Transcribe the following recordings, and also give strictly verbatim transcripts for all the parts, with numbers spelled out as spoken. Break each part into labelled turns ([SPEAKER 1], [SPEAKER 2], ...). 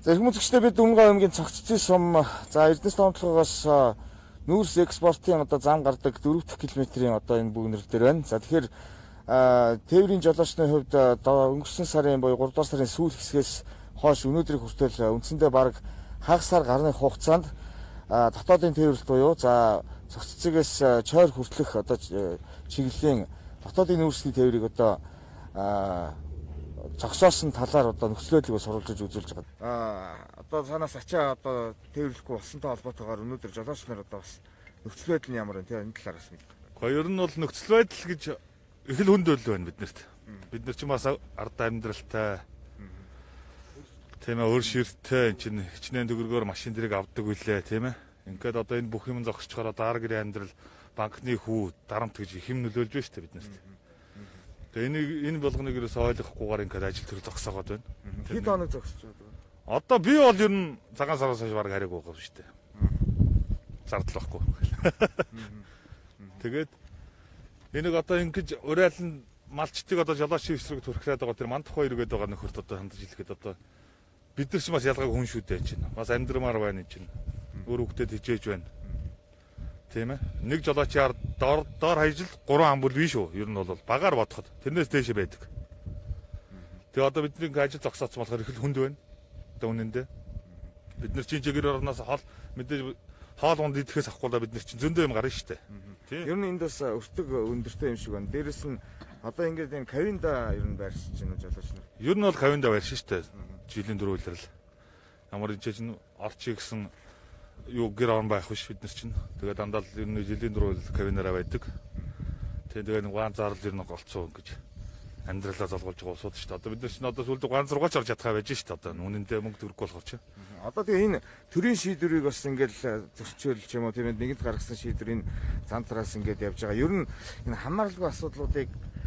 [SPEAKER 1] За их үзэгчтэй бид Өмнөг аймгийн цогццын сум за Эрдэнэс томтлогоос нүүрс экспортын одоо зам гардаг дөрвөн дахь километрийн одоо энэ бүгнэр дээр байна. За тэгэхээр тээврийн жолоочны хувьд өнгөрсөн сарын буюу гурав дахь сарын сүүл хэсгээс хойш өнөөдрийг хүртэл үндсэндээ бараг хагас сар гарны хугацаанд дотоодын тээвэрлэлт буюу за цогццгээс чойр хүртэлх одоо чиглэлийн дотоодын нүүрсний тээврийг одоо зогсоосон талаар одоо нөхцөлөдлийг сурвалжиж үзүүлж байгаа. Аа одоо санаас ачаа одоо тээвэрлэхгүй болсонтой холбоотойгоор өнөөдөр жолооч нар одоо бас нөхцөл байдал нь ямар вэ? Тийм энэ талаараас мэд.
[SPEAKER 2] Гэхдээ ер нь бол нөхцөл байдал гэж их л хүнд өөл байна биднэрт. Бид нар ч бас ард амьдралтай тийм ээ өөр ширттэй энэ чинь хичнээн төгрөгөөр машин дэрэг авдаг үлээ тийм ээ. Ингээд одоо энэ бүх юм зогсчихоор одоо ар гэрийн амьдрал банкны хүү дарамт гэж их юм нөлөөлж байна шүү дээ биднэрт. Тэгээ энийг энэ болгоныг ерөөсөй ойлгохгүйгээр ингээд ажил төр зогсоогоод байна.
[SPEAKER 1] Хэд хоног зогсож байгаа вэ?
[SPEAKER 2] Одоо би бол ер нь цагаан сараас хойш баг хариг байгаа шүү дээ. Зардал байхгүй. Тэгээд энийг одоо ингэж урайлан малчтыг одоо жолоочийн эсрэг төрхрээд байгаа тэр мандах хоёр гээд байгаа нөхөрт одоо хандж хэлэхэд одоо бид нар ч бас ялгааг хүн шүү дээ энэ чинь. Бас амьдрмаар байна энэ чинь. Өөр хөвгөдөд хижээж байна. Тийм ээ. Нэг жолоочийн доор доор хаяжл гурван амбул биш үү? Ер нь бол багаар бодоход тэрнээс дээш байдаг. Тэгээ одоо бидний ажил зогсооцсон болохоор их л хүнд байна. Одоо үнэндээ бид нар чинь жигээр орноос хоол мэдээж хоол унд идэхээс авахгүй бид нар чинь зөндөө юм гарна шүү дээ.
[SPEAKER 1] Тийм. Ер нь энд бас өртөг өндөртэй юм шиг байна. Дээрэс нь одоо ингээд энэ кавинда ер нь байршиж байна жолооч нар.
[SPEAKER 2] Ер нь бол кавинда байршиж шүү дээ. Жилийн дөрвөлрэл. Ямар энэ чинь орчиг гэсэн юу гэр орон байх биш бид нар чинь. Тэгээд дандаа л ер нь жилийн дөрвөл кавинараа байдаг. Тэгээд нэг гаан зарлал ер нь голцоо ингэж амьдралаа золгуулж байгаа усууд шүү дээ. Одоо бид нар чинь одоо сүүлд гаан зургаач орж чадхаа байж шүү дээ. Одоо үнэндээ мөнгө төрөхгүй болохоор чи.
[SPEAKER 1] Одоо тэгээ энэ төрийн шийдвэрийг бас ингээл зөрчөөл ч юм уу тийм ээ нэгэнт гаргасан шийдвэрийн цантраас ингээд явж байгаа. Ер нь энэ хамаарлагын асуудлуудыг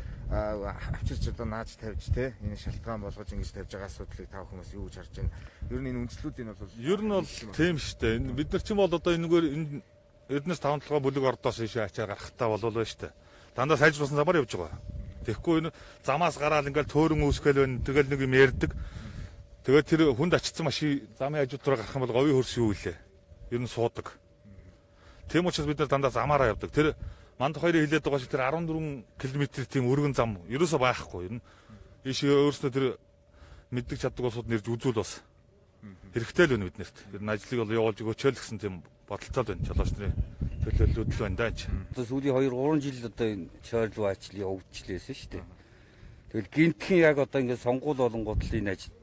[SPEAKER 1] авчирч одоо нааж тавьж те энэ шалтгаан болгож ингэж тавьж байгаа асуудлыг тав хүмүүс юу гэж харж байна. Ер нь энэ үндслүүдийн бол
[SPEAKER 2] ер нь бол тийм шүү дээ. Энэ бид нар ч юм бол одоо энэгээр энэ Эрдэнэс таван толгой бүлэг ордоос ийшээ ачаар гарахтаа болов байна шүү дээ. Дандаа сайжруулсан замаар явж байгаа. Тэгэхгүй энэ замаас гараад ингээл төөрөн үүсгээл байна. Тэгэл нэг юм ярддаг. Тэгээд тэр хүнд ачсан машин замын хажууд руу гарах юм бол говийн хөрс юу илээ. Ер нь суудаг. Тийм учраас бид нар дандаа замаараа явдаг. Тэр манд хоёрыг хилээд байгаа шиг тэр арван дөрвөн километр тийм өргөн зам ерөөсөө байхгүй. Ер нь ийшээ өөрснөө тэр мэддэг чаддаг улсууд нэрж үзүүл бас хэрэгтэй л байна биднэрт. Ер нь ажлыг бол явуулж өгөөч л гэсэн тийм бодолтой л байна. Жолооч нарын төлөөлөл л байна даа ч.
[SPEAKER 3] Одоо сүүлийн хоёр гурван жил одоо энэ чойрлуу ажил явуулчихлээсэн шүү дээ. Тэгэл гинтхэн яг одоо ингээд сонгуул болонгууд л энэ ажил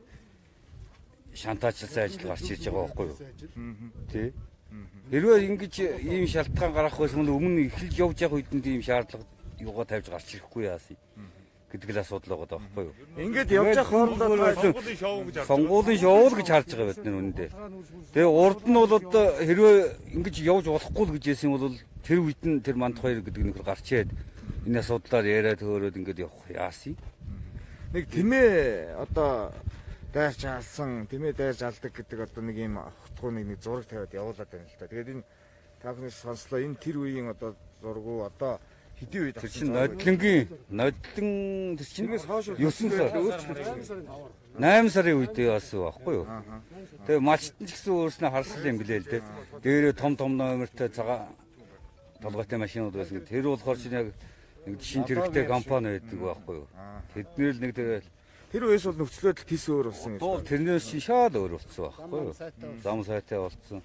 [SPEAKER 3] шантаачилсан ажил гарч ирж байгаа байхгүй юу? Тий. Хэрвээ ингэж ийм шалтгаан гарах байсан бол өмнө эхэлж явж явах үед нь ийм шаардлага юугаа тавьж гарч ирэхгүй яасан гэдэг л асуудал байгаа байхгүй юу?
[SPEAKER 1] Ингээд явж явах хоорондоо
[SPEAKER 3] сонгуулийн шоу л гэж харж байгаа бид нар үнэндээ. Тэгээ урд нь бол одоо хэрвээ ингэж явж болохгүй л гэж яасан бол тэр үед нь тэр манд хоёр гэдэг нөхөр гарчээд энэ асуудлаар яриад хөөрөөд ингээд явах яасан.
[SPEAKER 1] Нэг тэмээ одоо дайрч алсан, тэмээ дайрч алдаг гэдэг одоо нэг юм утгууны нэг зураг тавиад явуулаад байна л та. Тэгээд энэ таахнаас сонслоо энэ тэр үеийн одоо зургуу одоо хэдийн үед
[SPEAKER 3] тэр чинь нодлонгийн нодлон тэр чинь ёсон сар найман сарын үедээ болсон байхгүй юу. Тэгээ малчтан ч гэсэн өөрснөө харсан юм билээ л дээ. Дээрээ том том номертой цагаан толгойтой машинууд байсан. Тэр болохоор чинь яг нэг шин тэрэгтэй компани байдаг байхгүй юу. Тэднэр л нэг тэгээд
[SPEAKER 1] тэр үеэс бол нөхцөл байдал тис өөр болсон гэж.
[SPEAKER 3] Дуу тэрнээс чи шал өөр болсон байхгүй юу? Зам сайтай болсон.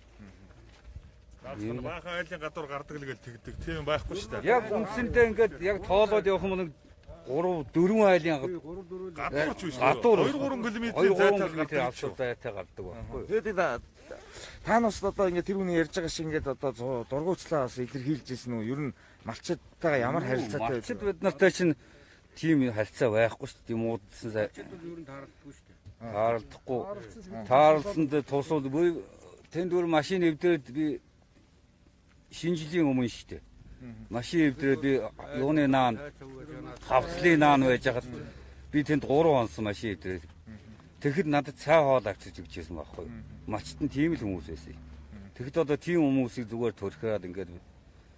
[SPEAKER 2] Энэ баахан айлын гадуур гардаг л гэл тэгдэг. Тийм байхгүй шүү дээ.
[SPEAKER 3] Яг үндсэндээ ингээд яг тоолоод явах юм нэг гурав дөрвөн айлын
[SPEAKER 2] гадуур ч биш.
[SPEAKER 3] Гадуур
[SPEAKER 2] хоёр гурван километрийн зайтай гардаг
[SPEAKER 3] авшил зайтай гардаг байхгүй юу?
[SPEAKER 1] Тэгээд та нас одоо ингээд тэр үний ярьж байгаа шиг ингээд одоо дургуйцлаа бас илэрхийлжсэн үү? Ер нь малчтайгаа ямар харилцаатай вэ?
[SPEAKER 3] Малчд бид нартай чинь тийм харилцаа байхгүй шүү дээ. Тийм уудсан сая.
[SPEAKER 4] Ер нь таарлахгүй шүү дээ.
[SPEAKER 3] Таарлахгүй. Таарлсанд тусвал тэнд өөр машин эвдрээд би шинэ жилийн өмнө шүү дээ. Машин эвдрээд би юуны наан хавцлын наан байж хахад би тэнд гурван онсон машин эвдрээд. Тэгэхэд надад цай хоол авчирч өгчээсэн байхгүй юу? Мачт нь тийм л хүмүүс байсан. Тэгэхэд одоо тийм хүмүүсийг зүгээр төрхраад ингээд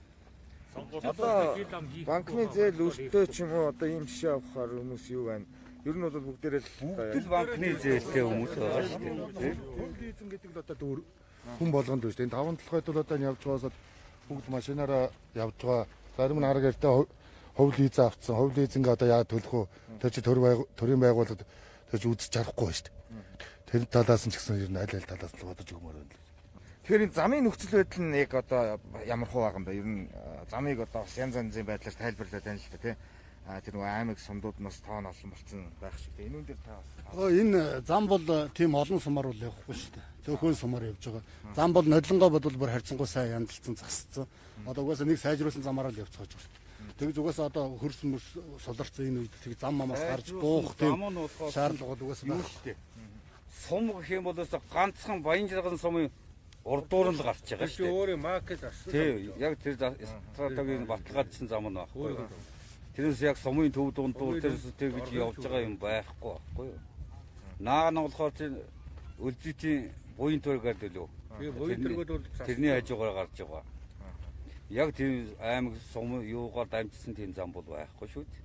[SPEAKER 1] одоо банкны зээл өртөө ч юм уу одоо ийм жишээ авахаар хүмүүс юу байна? Ер нь бол бүгдээрээ
[SPEAKER 3] Бүгд л банкны зээлтэй хүмүүс байгаа шүү дээ.
[SPEAKER 4] Хөвлийн эзэн гэдэг нь одоо хүн болгонд биш. Энэ таван толгойд бол одоо явж байгаасаа бүгд машинаараа явж байгаа. Зарим нь арга гэртээ хөвлийн эзэн авцсан. Хөвлийн эзэнгээ одоо яа төлөх үү? Тэр чи төрийн байгууллагад тэр чи үзэж чадахгүй шүү дээ. Тэр талаас нь ч гэсэн ер нь аль аль талаас нь бодож өгмөр байна.
[SPEAKER 1] Тэгэхээр энэ замын нөхцөл байдал нь яг одоо ямар хуу байгаа юм бэ? Ер нь замыг одоо бас янз янзын байдлаар тайлбарлаад байна л да тий. А тэр нөгөө аймаг сумдууд нас тоон олон болсон байх шиг тий. Энүүн дээр та бас
[SPEAKER 4] Оо энэ зам бол тийм олон сумаар бол явахгүй шүү дээ. Зөвхөн сумаар явж байгаа. Зам бол нодлонгоо бодвол бүр харьцангуй сайн янзалцсан засцсан. Одоо угаасаа нэг сайжруулсан замаараа л явцгааж байгаа шүү дээ. Тэгж угаасаа одоо хөрс мөрс суларсан энэ үед тэг зам мамаас гарч буух тийм шаардлага бол угаасаа байна шүү дээ.
[SPEAKER 3] Сум гэх юм бол ганцхан Баянжирган сумын урдуур нь гарч байгаа шүү дээ.
[SPEAKER 5] Өөрийн маркет авсан.
[SPEAKER 3] Тийм, яг тэр стратегийн баталгаажсан зам нь байхгүй юу? Тэрээс яг сумын төв дундуур тэрс тэгж явж байгаа юм байхгүй байхгүй юу? Наа нь болохоор тэр үлзитийн буян төр гэдэг лөө.
[SPEAKER 5] Тэгээ буян төргөд бол
[SPEAKER 3] тэрний хажуугаар гарч байгаа. Яг тэр аймаг сум юугаар дамжсан тийм зам бол байхгүй шүү дээ.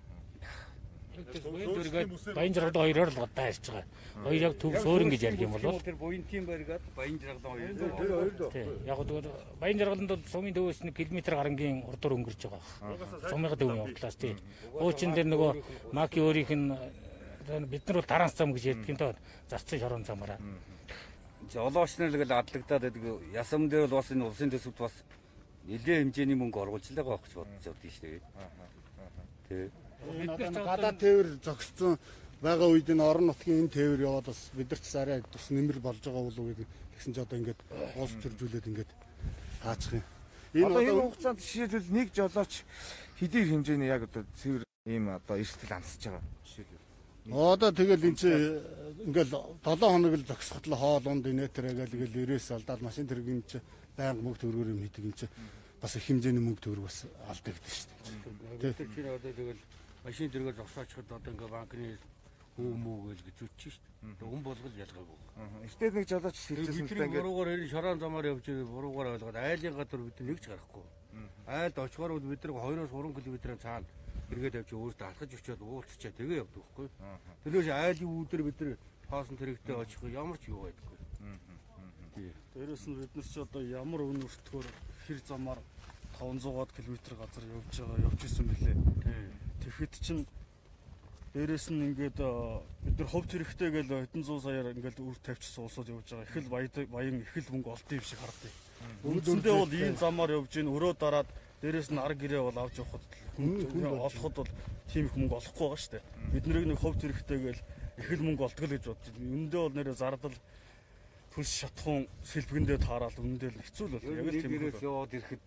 [SPEAKER 5] буян төргөд Баянжиргад хоёроор л гадаа ирж байгаа. Хоёр яг төв суурин гэж ярих юм бол
[SPEAKER 3] тэр буянтын баригад Баянжиргадан хоёр.
[SPEAKER 5] тий. Яг л Баянжиргалд бол сумын төвөөс нэг километр гарангийн урдуур өнгөрч байгаа. Сумын төв явдлаас тий. Уучин дээр нөгөө маки өөрийнх нь бид нар бол таранс зам гэж ярьдаг юм даа. Зарцын шорон замаараа.
[SPEAKER 3] Олоочнэр л адлагдаад байдаг. Ясам дээр бол бас энэ улсын төсөвт бас нэлээд хэмжээний мөнгө оруулж л байгаа гэж бодож байна шүү дээ. Тий.
[SPEAKER 4] Гадаад тээвэр зогссон байгаа үед энэ орон нутгийн энэ тээвэр яваад бас бидэрч арай тус нэмэр болж байгаа болов уу гэсэн чи одоо ингээд уус төржүүлээд ингээд хаачих юм.
[SPEAKER 1] Энэ одоо энэ хугацаанд жишээлбэл нэг жолооч хэдийн хэмжээний яг одоо цэвэр ийм одоо эрсдэл амсаж байгаа жишээлбэл.
[SPEAKER 4] Одоо тэгэл энэ чи ингээл долоо хоног л зогсоход л хоол унд инээтерээ гэл ирээс алдаад машин тэргийн чи байнга мөнгө төгрөгөөр юм хийдэг юм чи бас их хэмжээний мөнгө төгрөг бас алдагддаг шүү дээ.
[SPEAKER 5] Тэр чинь одоо тэгэл машин дэргээ зогсоочход одоо ингээ банкны хөө мөө гэж зүтчих шүү дээ. Хүн болгол ялгаагүй.
[SPEAKER 1] Эртээ нэг жолооч хэлжсэн л да ингээ
[SPEAKER 5] Буруугаар энэ шорон замаар явж байгаа буруугаар ойлгоод айлын гадар бид нэг ч гарахгүй. Айлд очихоор бол бид нэг хоёроос гурван километрийн цаана эргээд явж өөртөө алхаж очиод уулзчаа тэгээ явдаг байхгүй. Тэрнээс айлын үүдэр бид нар хоосон тэрэгтэй очих ямар ч юу байдаггүй.
[SPEAKER 4] Дээрээс нь бид нар ч одоо ямар өн өртгөөр хэр замаар таван зуун км газар явж байгаа явж исэн бэлээ. Тэгэхэд чинь дээрээс нь ингээд бид нар ховт хэрэгтэй гэл хэдэн зуун саяар ингээд үр тавьчихсан улсууд явж байгаа. Их л баян их л мөнгө олд юм шиг хардыг. Үндсэндээ бол ийм замаар явж ийн өрөө дараад дээрээс нь ар гэрээ бол авч явахад олоход бол тийм их мөнгө олохгүй байгаа шүү дээ. Бид нарыг нэг ховт хэрэгтэй гэл их л мөнгө олдгол гэж бодчих. Үндэ бол нэрээ зардал түлс шатхуун сэлбгэндээ таарал үндэ л хэцүү л бол яг л тийм
[SPEAKER 3] гэрээс яваад ирэхэд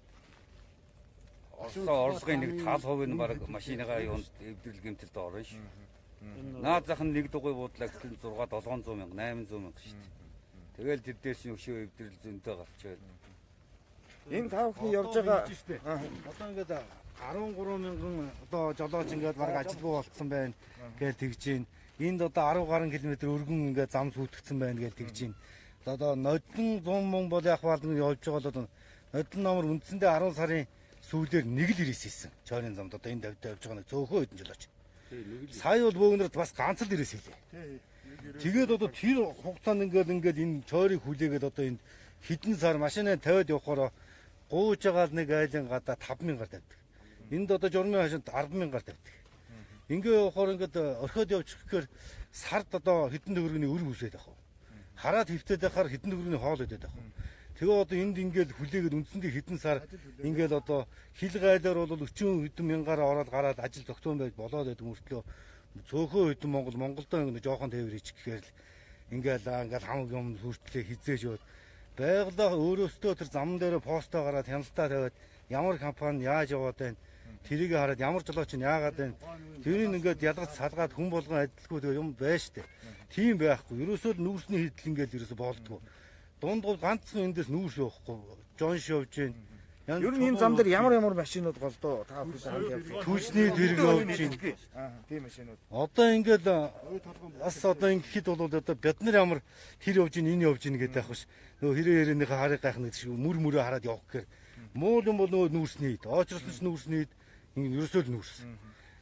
[SPEAKER 3] Оросгийн нэг тал хувь нь баг машиныгаа юунд эвдрэл гэмтэлд орно ш. Наад зах нь нэг дугуй буудлаа гэхэл шесть сто мянга восемь сто мянга шүү дээ. Тэгэл тэр дээр чинь өшөө эвдрэл зөнтэй гарчаад.
[SPEAKER 1] энэ тав бүхний явж байгаа
[SPEAKER 6] Одоо ингээд дөрвөн мянган одоо жолооч ингээд баг ажилгүй болцсон байна гэж тэгж байна. Энд одоо десять гаруй километр өргөн ингээд зам сүйтгэсэн байна гэж тэгж байна. Одоо нодлон сто мянга бол яг баалны явж байгаа одоо нодлон номер үндсэндээ десять сарын сүүлээр нэг л ирээс ийсэн. Чойрын замд одоо энэ давтаа явж байгаа нэг цөөхөн хэдэн жолооч. Сая бол бөөгнөрд бас ганц л ирээс хэлээ. Тэгээд одоо тэр хугацаанд ингээд ингээд энэ чойрыг хүлээгээд одоо энэ хідэн сар машинаа тавиад явахаар гууж байгаа нэг айлын гадаа таван мянгаар тавьдаг. Энд одоо журмын хашид десять мянгаар тавьдаг. Ингээ явахаар ингээд орхиод явчих гэхээр сард одоо хідэн төгрөгийн өр үсээд авах. Хараад хөвтөд байхаар хідэн төгрөгийн хоол өгдөг авах. Тэгээ одоо энд ингээд хүлээгээд үндсэндээ хідэн сар ингээд одоо хил гайлаар бол өчүүн хэдэн мянгаараа ороод гараад ажил зохицуун байж болоод байдаг мөртлөө цөөхөө хэдэн Монгол Монголдоо ингээд жоохон тээвэр ич гэхээр л ингээд ингээд хамаг юм хүртлээ хизээж яваад байгалаа өөрөөсөө тэр зам дээр постоо гараад хяналтаа тавиад ямар компани яаж яваад байна тэрийг хараад ямар жолооч нь яагаад байна тэрийг ингээд ялгаж салгаад хүн болгон адилгүй тэгээ юм байж штэ тийм байхгүй ерөөсөө л нүүрсний хийдэл ингээд ерөөсөө болдгоо дундгол ганцхан эндээс нүүрс явахгүй жонш явж гин
[SPEAKER 1] ер нь энэ зам дээр ямар ямар машинууд голдоо та бүхэн хамт явж байгаа.
[SPEAKER 4] Түүчний зэрэг явж гин
[SPEAKER 1] Аа тийм машинууд.
[SPEAKER 4] Одоо ингээд бас одоо ингэхэд бол одоо бид нар ямар тэр явж гин энэ явж гин гэдэг авах ш нөгөө хэрэг хэрээнийхээ харыг гайх нэг шиг мөр мөрөө хараад явах гэхээр муу юм бол нөгөө нүүрсний хэд очросон ч нүүрсний хэд ингэ ерөөсөө л нүүрс.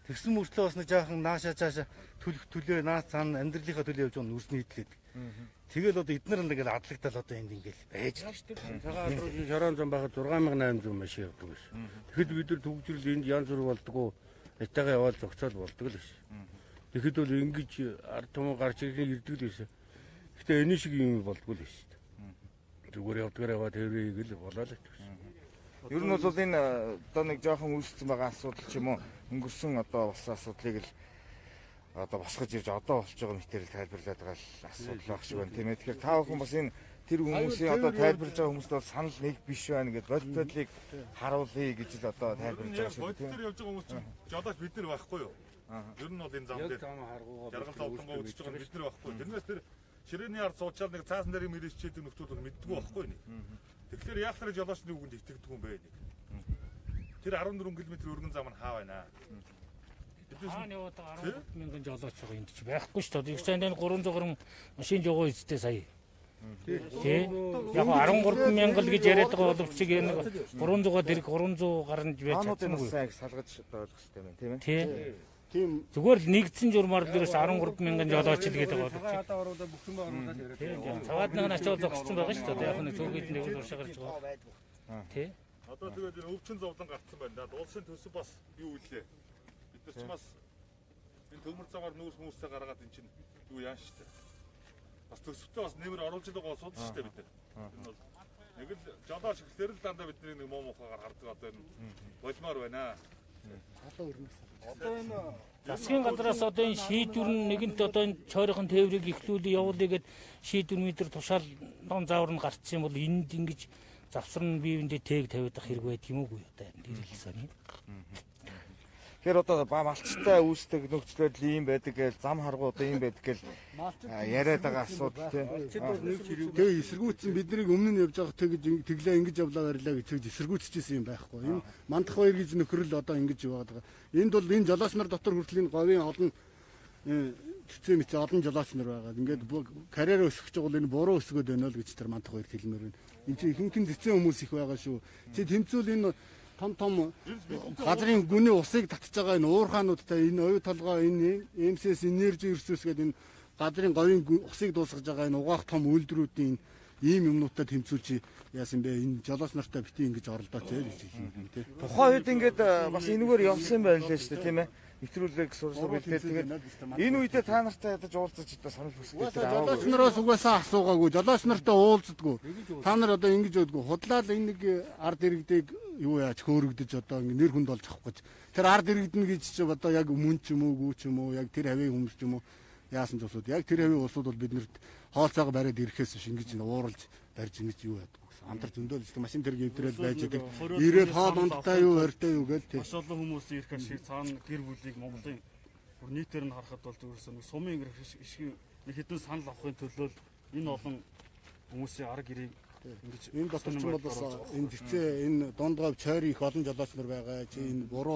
[SPEAKER 6] Тэгсэн мөртлөө бас нэг жаахан наашаа цаашаа төлөх төлөө наас цаана амьдралынхаа төлөө явж байгаа нүрсний хитлээд. Тэгэл одоо эднэр ингээл адлагдал одоо энд ингээл байж байгаа шүү дээ.
[SPEAKER 5] Цагаан руу шорон зам байхад6мянган восемьсот машин явдаг байсан. Тэгэхэд бид нар төгжрөл энд янз бүр болдгоо айтайгаа яваад зогцоод болдог л байсан. Тэгэхэд бол ингэж ард түмэн гарч ирэх ирдэг л байсан. Гэтэ энэ шиг юм болдгоо л байсан. Зүгээр явдгаар яваад хэврээ гэл болоо л гэсэн.
[SPEAKER 1] Ер нь бол энэ одоо нэг жоохон үүссэн байгаа асуудал ч юм уу өнгөрсөн одоо бас асуудлыг л одоо босгож ирж одоо болж байгаа мэтэрэл тайлбарлаад байгаа асуудал байх шиг байна тийм ээ. Тэгэхээр та бүхэн бас энэ тэр хүмүүсийн одоо тайлбарлаж байгаа хүмүүст бол санал нэг биш байна гэдэг бодит байдлыг харуулъя гэж л одоо тайлбарлаж байгаа шүү
[SPEAKER 2] дээ. Бодит явж байгаа хүмүүс чинь жолооч бид нар байхгүй юу? Ер нь бол энэ зам дээр жаргал зовлонгоо үзэж байгаа бид нар байхгүй. Тэрнээс тэр ширээний ард суучаад нэг цаасан дээр мэрэгчээд нөхдүүд бол мэддэггүй байхгүй нэг. Тэгэхээр яах вэ жолоочны үгэнд итгэдэг юм бэ нэг. Тэр арван дөрвөн км өргөн зам нь хаа байна?
[SPEAKER 7] Хааны удаа арван мянган жолооч байгаа энд чи байхгүй шүү дээ. Их сайн дээр гурван зуун гаруй машин жогоо эзтэй сая. Тий. Яг арван гурван мянган л гэж яриад байгаа боловч чи нэг гурван зуун дэрэг гурван зуун гарна байж чадсангүй.
[SPEAKER 1] Сайн салгаж одоо ойлгох хэрэгтэй байна тийм ээ.
[SPEAKER 7] Тий. Тийм. Зүгээр л нэгдсэн журмаар л ерөөс арван гурван мянган жолооч л гэдэг боловч. Цаваад нэг ачаал зогссон байгаа шүү дээ. Яг нэг цөөхөд нэг л уршаа гарч байгаа. Тий.
[SPEAKER 2] Одоо тэгээд энэ өвчин зовлон гарцсан байна да. Улсын төсөв бас юу үлээ. Бид нар ч бас энэ төмөр цагаар нүүрс хүмүүсээ гаргаад эн чинь юу яан штэ. Бас төсөвтөө бас нэмэр оруулж байгаа сууд штэ бид нар. Энэ бол нэг л жолооч ихлээр л дандаа бидний нэг муу мухагаар хардаг одоо энэ болмоор байна.
[SPEAKER 6] Одоо өрнөс. Одоо энэ
[SPEAKER 7] засгийн газраас одоо энэ шийдвэр нь нэгэнт одоо энэ чойрхон тээврийг ихлүүлээ явуулъя гэд шийдвэр метр тушаал дон заавар нь гарцсан юм бол энд ингэж завсран биевэндээ тээг тавиад ах хэрэг байд юм уу одоо энэ ирэлсэн юм.
[SPEAKER 1] Тэгэхээр одоо ба малчтай үүсдэг нөхцөлөд ийм байдаг гэж зам харгуу одоо ийм байдаг гэж яриад байгаа асуудал тийм.
[SPEAKER 8] Тэгээ эсэргүүцсэн биднийг өмнө нь явж байгаа тэгж тэглээ ингэж явлаа барилаа гэж тэгж эсэргүүцчихсэн юм байхгүй. Энэ мандах баяр гэж нөхрөл одоо ингэж яваад байгаа. Энд бол энэ жолооч нар дотор хүртэл энэ говийн олон цэцэн мэт олон жолооч нар байгаа. Ингээд карьер өсгөж байгаа бол энэ буруу өсгөөд байна л гэж тэр мандах баяр хэлмээр байна. Энд чинь ихэнх цэцэн хүмүүс их байгаа шүү. Чи тэмцүүл энэ том том газрын гүний усыг татж байгаа энэ уурхаануудтай энэ оюу толгой энэ эм эс эс энержи ресурс гэдэг энэ газрын говийн усыг дуусгаж байгаа энэ угаах том үйлдвэрүүдийн ийм юмнуудтай тэмцүүлж яасан бэ энэ жолооч нартай бити ингэж оролдооч гэж хэлсэн тийм.
[SPEAKER 1] Тухайн үед ингээд бас энэгээр явсан байл л шүү дээ тийм ээ. Нэвтрүүлэг сурсан бэлдээ тэгээд энэ үедээ та нартай ядаж уулзаж одоо санал хүсдэг.
[SPEAKER 8] Жолооч нараас угаасаа асуугаагүй. Жолооч нартай уулздаггүй. Та нар одоо ингэж өгдөггүй. Худлаа л энэ нэг ард иргэдэг юу яаж хөөрөгдөж одоо ингэ нэр хүнд болж авах гэж. Тэр ард иргэдэн гэж чи одоо яг мөн ч юм уу, гүү ч юм уу, яг тэр хавийн хүмүүс ч юм уу яасан ч усууд. Яг тэр хавийн усууд бол биднэрт хоолцоогоо бариад ирэхээс биш ингэж ууралж барьж ингэж юу яадаг. Амтар зөндөл ч машин тэр гівтрэл байж байгаа. Ирээд хоол ундтай юу ортой юу гээл тийм.
[SPEAKER 4] Маш олон хүмүүс ирэх шиг цаана гэр бүлийг Монголын бүр нийтээр нь харахад бол зөвхөн нэг сумын гэр шиг нэг хэдэн санал авахын төлөө энэ олон хүмүүсийн арга гэрийг
[SPEAKER 8] ингэж энэ дотор ч бол бас энэ зэцээ энэ дундгав чойр их олон жолооч нар байгаа. Чи энэ буруу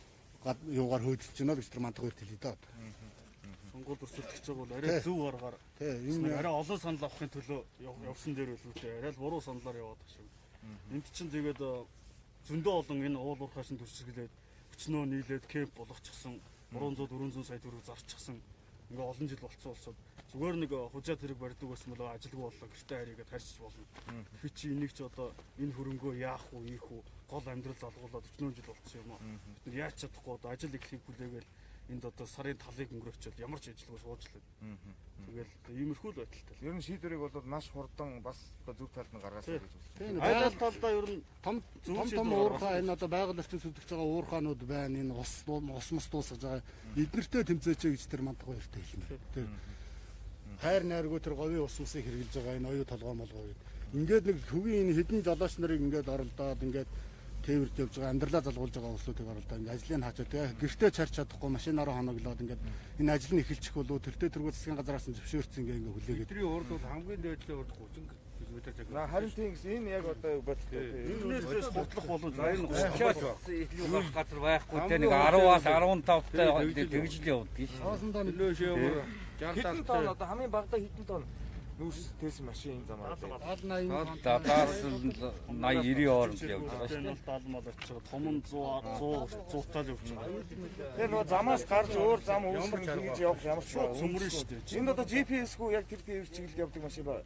[SPEAKER 8] юугаар хөөдөж байна гэж тэр мандах хоёр хэлээ даа.
[SPEAKER 4] Монгол өрсөлдөгч бол арай зөв аргаар энэ арай олон санал авахын төлөө явсан дээр үлээ арай л буруу саналаар яваад байгаа шүү. Энд чинь тэгээд зөндөө олон энэ уул уурхаашин төрсөглээд өчнөө нийлээд кемп болгочихсон trois hundred four hundred сая төгрөг зарчихсан ингээ олон жил болцсон болсод зүгээр нэг хужаа тэрэг барьдаг байсан бол ажилгүй боллоо гэртээ харийгээд харьцаж болно. Тэгэхээр чи энийг ч одоо энэ хөрөнгөө яах уу, ийх үү, гол амьдрал залгуулад өчнөө жил болцсон юм аа. Бид нар яаж чадахгүй одоо ажил эхлэхийг хүлээгээл энд одоо сарын талыг өнгөрөөчөөд ямар ч ажилгүй суучлаа. Тэгэл иймэрхүү л байдалтай.
[SPEAKER 1] Ер нь шийдвэрийг бол маш хурдан бас зөв талд нь гаргаасаа гэж үзсэн.
[SPEAKER 4] Айл талдаа ер нь
[SPEAKER 8] том том том уурхай энэ одоо байгаль орчин сүлдэж байгаа уурхаанууд байна. Энэ ус ус мус дуусгаж байгаа. Эднэртэй тэмцээч гэж тэр мандах хоёртой хэлнэ. Тэр хайр найргүй тэр говийн ус мусыг хэрглэж байгаа энэ оюу толгой молгоо. Ингээд нэг хөвгийн энэ хэдэн жолооч нарыг ингээд оролдоод ингээд тээвэрт явж байгаа амьдралаа залгуулж байгаа улсуудыг оролдоо ингээд ажлыг хаачаад тэгээ гэртээ чарч чадахгүй машинаараа хоноглоод ингээд энэ ажил нь эхэлчих болов тэртээ тэргүүл засгийн газраас нь зөвшөөрсөн ингээ ингээ хүлээгээд.
[SPEAKER 5] Бидний урд бол хамгийн дээдлээ урд гүзэн километр цаг.
[SPEAKER 1] За харин тийм гэсэн энэ яг одоо бодтой.
[SPEAKER 4] Энээс хутлах болон за энэ
[SPEAKER 3] уучаад илүү байх газар байхгүй те нэг ten-аас fifteen таа тэгж л явдаг.
[SPEAKER 8] Хоосондоо
[SPEAKER 5] нөлөө шөөгөр
[SPEAKER 1] Хэдэн тонн одоо хамгийн багадаа хэдэн тонн нүүрс тээсэн машин замаар
[SPEAKER 3] надаас наян нэрийн хооронд явж байгаа шүү.
[SPEAKER 4] Энэ бол даалмал очиж байгаа. Том нь сто сто цуутал явж байгаа.
[SPEAKER 1] Тэр нөгөө замаас гарч өөр зам үүсгэн хийж явах ямар ч
[SPEAKER 4] шууд цөмрөн шүү дээ.
[SPEAKER 1] энд одоо джи пи эс-гүй яг тэр тээвэр чиглэлд явдаг машин ба.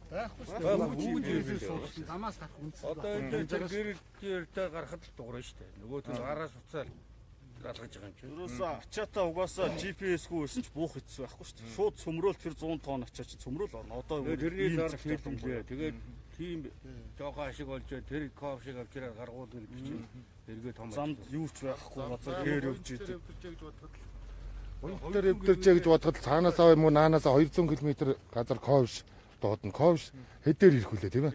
[SPEAKER 8] Замаас гарах үндэс.
[SPEAKER 5] Одоо энэ тэр гэрэл дээр гарахад л дуурна шүү дээ. Нөгөө тэр араас уцаал алгаж байгаа юм чинь.
[SPEAKER 4] Юуроосаа ачаатаа угаасаа джи пи эс-гүй байсан ч буух хэцүү байхгүй шүү дээ. Шууд цөмрөөл тэр сто тонн ачаач цөмрөөл орно. Одоо
[SPEAKER 5] тэрний дараа хэлбэлээ. Тэгээд тийм жоохон ашиг болж тэр коф шиг авч ирээд гаргуулна гэдэг чинь эргээ том.
[SPEAKER 4] Замд юу ч байхгүй газар хээр явж идэв.
[SPEAKER 9] Өндөр өвдөржээ гэж бодоход цаанаас аваа юм уу наанаас двести км газар ковш доодно. Ковш хэдээр ирэх үлээ тийм ээ.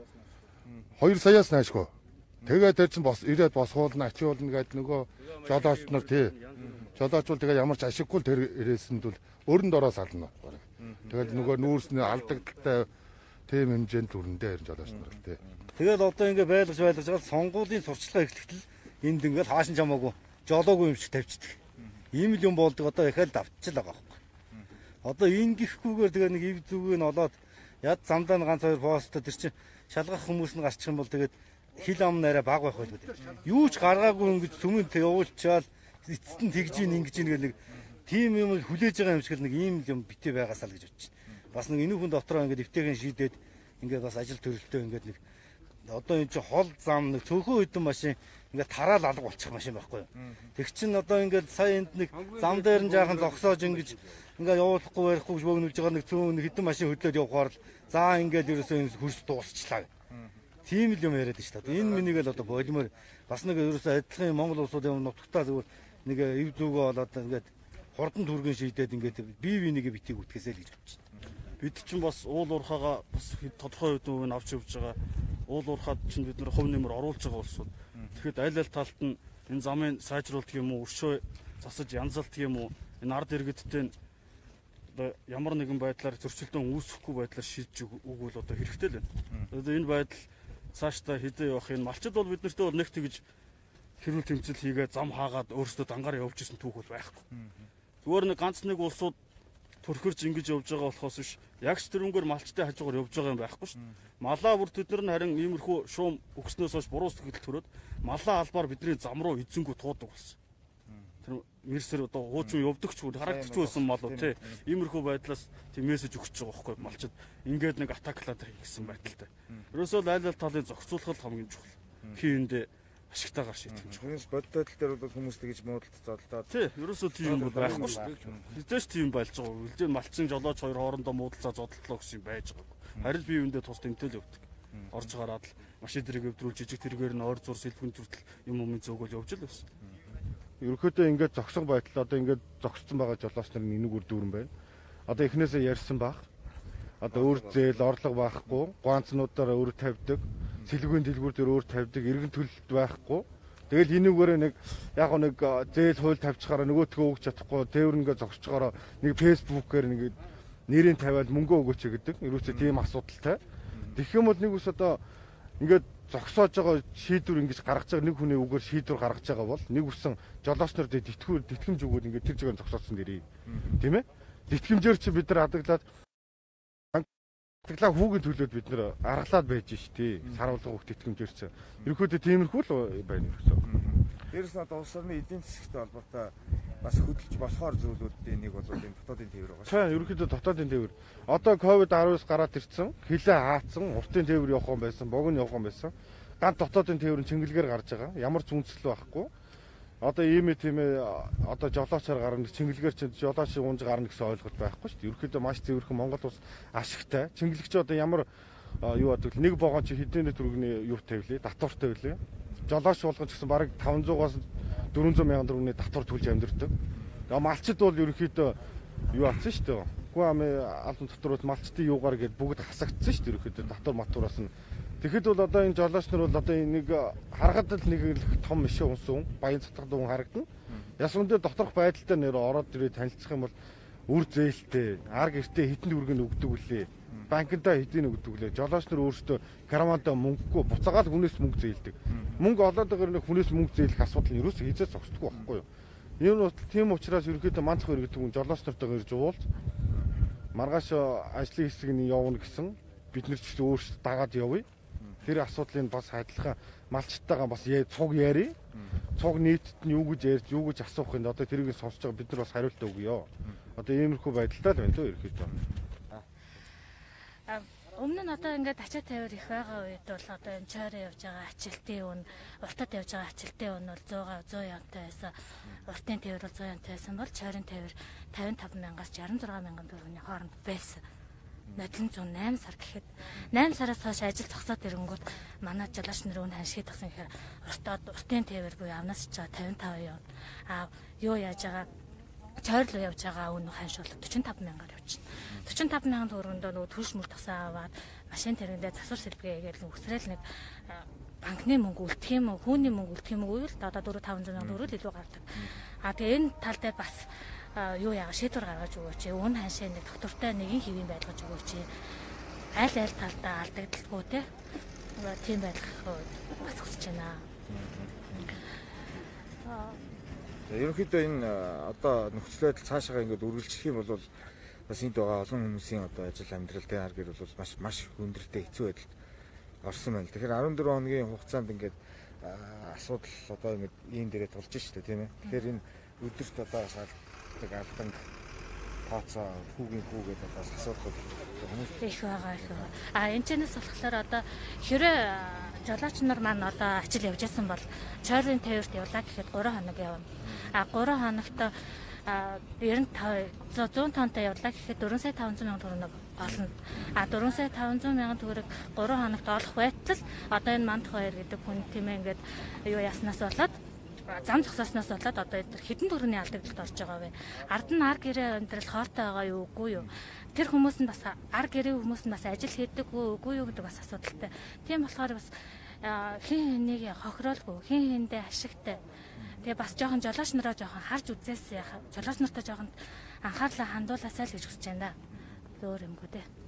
[SPEAKER 9] хоёр саяас наашгүй. Тэгээд тэр чинь бос ирээд босгуулна, ачиулна гэдэг нөгөө жолооч нар тий. Жолооч бол тэгээ ямар ч ашиггүй тэр ирээсэнд бол өрөнд ороо сална. Тэгээд нөгөө нүүрсний алдагдaltaй тийм хэмжээнд төрөндөө ирэн жолооч нар тий.
[SPEAKER 6] Тэгээд одоо ингээ байлгаж байлгаж байгаа сонгуулийн сурчлага эхлэхдээ энд ингээ хаашин чамаагүй жолоогүй юм шиг тавьчихдаг. Ийм л юм болдог одоо ихэл давтчихл байгаа байхгүй. Одоо энэ гихгүйгээр тэгээ нэг ив зүгийг нь олоод яд замдаа ганц хоёр пост тэр чинь шалгах хүмүүс нь гарчих юм бол тэгээд хил ам нараа баг байх байлгүй. Юу ч гаргаагүй ингэж цөмөнд явуулчаал эцэст нь тэгж ийн ингэж ийн гэх нэг тим юм хүлээж байгаа юм шиг л нэг ийм юм битээ байгаасаа л гэж бодчих. Бас нэг энэ хүн дотроо ингээд эвтэйгэн шийдээд ингээд бас ажил төрөлтөө ингээд нэг одоо энэ чи хол зам нэг цөөхөн хэдэн машин ингээд тараал алга болчих машин байхгүй юу. Тэг чин одоо ингээд сая энд нэг зам дээр нь жаахан зогсоож ингэж ингээд явуулахгүй барихгүй гэж бөгнүүлж байгаа нэг цөөн хэдэн машин хөдлөөд явахаар л заа ингээд ерөөсөө хөрс дуусчлаа. Тийм л юм яриад шүү дээ. Энэ минийг л одоо болимоор бас нэг ерөөсөө адилхан Монгол улсуудын нутагтаа зүгээр нэг ив зүгөө болоод ингээд хурдан түргэн шийдээд ингээд бие бинийгээ битгий үтгэсэй л гэж бодож байна.
[SPEAKER 4] Бид чинь бас уул уурхаага бас тодорхой үеийн авч явж байгаа. Уул уурхаад чинь бид нэр хувь нэмэр оруулж байгаа улсууд. Тэгэхэд аль аль талд нь энэ замын сайжруулалт юм уу, өршөө засаж янзалт юм уу, энэ ард иргэдтэй одоо ямар нэгэн байдлаар зөрчилдөөн үүсэхгүй байдлаар шийдэж өгвөл одоо хэрэгтэй л байна. Одоо энэ байдал цаашдаа хэдэн явах юм. Малчид бол бид нартэй бол нэг тэгж хэрүүл тэмцэл хийгээд зам хаагаад өөрсдөө дангаар явж исэн түүх бол байхгүй. Зүгээр нэг ганц нэг улсууд төрхөрж ингэж явж байгаа болохоос биш яг ч тэрнгээр малчтай хажуугаар явж байгаа юм байхгүй шүү дээ. Малаа бүр тэд нар харин иймэрхүү шуум өгснөөс хойш буруу сэтгэл төрөөд малаа албаар бидний зам руу эзэнгүү туудаг болсон. Тэр мэрсэр одоо хуучин явдаг ч харагдчих байсан мал уу тий. Иймэрхүү байдлаас тийм мессеж өгч байгаа байхгүй малчид ингээд нэг атаклаад хийсэн байдалтай. Ерөөсөө аль аль талын зохицуулах хамгийн чухал. Хийндээ ашигтайгаар шийдэх юм.
[SPEAKER 1] Хүмүүс бодит байдал дээр бол хүмүүс тэгж муудалд зодлоо.
[SPEAKER 4] Тий, ерөөсөө тийм юм байхгүй шүү дээ. Хизээч тийм болж байгаа. Үлдээ малчин жолооч хоёр хоорондоо муудалцаа зодтолтлоо гэсэн юм байж байгаа. Харин би үүндээ тус тэмтэл явдаг. Орж гараад л машин дэрэг өвдрүүл жижиг тэргээр нь ойр зур сэлбэн зүртэл юм юм зөөгөл явж л байсан.
[SPEAKER 9] Ерөнхийдөө ингээд зогсон байдал одоо ингээд зогссон байгаа жолооч нар нэг үр дүүрэн байна. Одоо эхнээсээ ярьсан баг. Одоо өөр зээл орлого байхгүй, ганцнуудаараа өөр тавьдаг, сэлгүүн дэлгүүр дээр өөр тавьдаг, иргэн төлөлт байхгүй. Тэгэл энүүгээр нэг яг нэг зээл хууль тавьчихаараа нөгөөтгөө өгч чадахгүй, тээвэр ингээд зогсчихороо нэг фэйсбүүкээр нэг нэрийн тавиад мөнгө өгөөч гэдэг. Ерөөсөө тийм асуудалтай. Тэгэх юм бол нэг ус одоо ингээд зогсоож байгаа шийдвэр ингэж гаргаж байгаа нэг хүний үгээр шийдвэр гаргаж байгаа бол нэг үсэн жолооч нар тэтгэвэр тэтгэмж өгөөд ингээд тэр жигээр зогсоосон дэрээ. Тийм ээ? Тэтгэмжээр чи бид нар хадгалаад хадгалаа хүүгийн төлөөд бид нар аргалаад байж ш тий. Саруулга хөх тэтгэмжээр чи. Ерөнхийдөө тиймэрхүү л байна ерөөсөө.
[SPEAKER 1] Дээрээс нь одоо улс орны эдийн засгтай холбоотой бас хөдөлж болохоор зүйлүүдийн нэг бол энэ дотоодын тээвэр байгаа.
[SPEAKER 9] Сайн ерөнхийдөө дотоодын тээвэр. Одоо ковид десаав гараад ирсэн, хилээ хаацсан, уртын тээвэр явах юм байсан, богино явах юм байсан. Ганц дотоодын тээвэр нь чингэлгээр гарч байгаа. Ямар ч үндэслэл байхгүй. Одоо ийм тийм ээ одоо жолоочоор гарна, чингэлгээр чинь жолоочийн унж гарна гэсэн ойлголт байхгүй шүү дээ. Ерөнхийдөө маш зэвэрхэн Монгол улс ашигтай. Чингэлэгч одоо ямар юу бодвол нэг богоон чи хэдийн төгрөгийн юу тавилээ, татвар тавилээ. Жолооч болгон ч гэсэн бараг таванзуугаас дөрвөнзөө мянган төгрөгийн татвар төлж амьдэрдэг. Тэгээ малчид бол ерөнхийдөө юу атсан шүү дээ. Хүү амын албан татварууд малчдын юугаар гээд бүгд хасагдсан шүү дээ. Ерөнхийдөө татвар матвараас нь. Тэгэхэд бол одоо энэ жолооч нар бол одоо нэг харахад л нэг том мишээ унсан, баян цатгад хүн харагдана. Ясван дээр доторх байдалтай нэр ороод ирээ танилцах юм бол үр зээлтэй, ар гэртээ хитэн төгрөгийг өгдөг үлээ. Банкндаа хэдийн өгдөг лээ. Жолооч нар өөрсдөө караванда мөнгөгүй буцаагаад хүнээс мөнгө зээлдэг. Мөнгө олоод байгаа нэг хүнээс мөнгө зээлэх асуудал нь ерөөсөө хийжээ зогсдоггүй байхгүй юу? Энэ бол тийм учраас ерөнхийдөө манцх өргөдөг хүн жолооч нартайгаа ирж уулз маргааш ажлын хэсгийг явна гэсэн бид нар ч өөрсдөө дагаад явъя. Тэр асуудлыг бас адилхан малчтайгаа бас цуг яарий. Цуг нийтэд нь юу гэж ярьж, юу гэж асуух юм. Одоо тэрийг сонсож байгаа бид нар бас хариулт өгье. Одоо иймэрхүү байдалтай л байна лөө ерөөхдөө.
[SPEAKER 10] Өмнө нь одоо ингээд ачаа тавир их байгаа үед бол одоо энэ чойроо явж байгаа ачилтын үн, уртад явж байгаа ачилтын үн бол сто янтай байсан. Уртын тавир бол сто янтай байсан бол чойрын тавир тавин таван мянгаас шаран зургаан мянган төгрөгийн хооронд байсан. Нодлон зүүн найман сар гэхэд найман сараас хойш ажил зогсоод ирэнгүүт манай жолооч нар өн ханшиг тагсан гэхээр уртад уртын тавир буюу амнаас ч тавин таван явна. Аа юу яаж байгаа чойр руу явж байгаа үн ханшуул дөрвөн таван мянгаар явчихна. дөрвөн таван мянган төгрөгөндөө нөгөө төрш мөр тасаа аваад машин тэрэндээ засвар сэлбэгээ гээл өсрэл нэг банкны мөнгө үлдэх юм уу, хүүний мөнгө үлдэх юм уу л одоо дөрвөн таван зуун мянган төгрөг илүү гардаг. А тэгээ энэ тал дээр бас юу яага шийдвэр гаргаж өгөөч. Үн ханшаа нэг доктортой нэгэн хэвийн байлгаж өгөөч. Аль аль талдаа алдагдaltaгүй те. Тийм байх бас хүсэж байна.
[SPEAKER 1] Ерөнхийдөө энэ одоо нөхцөл байдал цаашаа ингээд үргэлжлэх юм бол бас энд байгаа олон хүмүүсийн одоо ажил амьдралтай хар гэр бол маш маш хүндрэлтэй хэцүү байдалд орсон байна. Тэгэхээр арван дөрвөн хоногийн хугацаанд ингээд асуудал одоо ингээд ийм дээрээ тулж штэ тийм ээ. Тэгэхээр энэ өдөрт одоо шаарддаг алдан тооцоо хүүгийн хүүгээд одоо асуудал хүмүүс
[SPEAKER 10] их байгаа их байгаа. А энэ чэнэс болохоор одоо хэрэг жолооч нар маань одоо ажил явж байсан бол чойрын тавирт явлаа гэхэд гурван хоног явна. А гурван хоногт девяносто зуун тонтой явлаа гэхэд дөрвөн сая таван зуун мянган төгрөг олно. А дөрвөн сая таван зуун мянган төгрөг гурван хоногт олох байтал одоо энэ мандах баяр гэдэг хүн тийм ээ ингээд юу яснаас болоод зам зогсооснаас болоод одоо энэ хэдэн төгрөгийн алдагдлалд орж байгаа вэ? Ард нь ар гэрээ амьдрал хоортой байгаа юу үгүй юу? Тэр хүмүүс нь бас ар гэрээ хүмүүс нь бас ажил хийдэг үгүй юу гэдэг бас асуудалтай. Тийм болохоор бас хин хэнийг хохироолгүй, хин хэндээ ашигтай. Тэгээ бас жоохон жолооч нараа жоохон харж үзээс яах. Жолооч нартай жоохон анхаарлаа хандуулаасаа л гэж хүсэж байна да. Өөр юмгүй дээ.